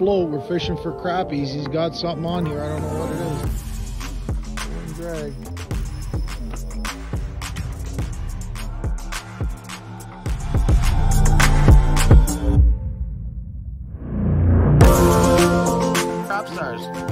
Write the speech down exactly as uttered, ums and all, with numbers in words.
float. We're fishing for crappies. He's got something on here. I don't know what it is. Drag. Crop stars.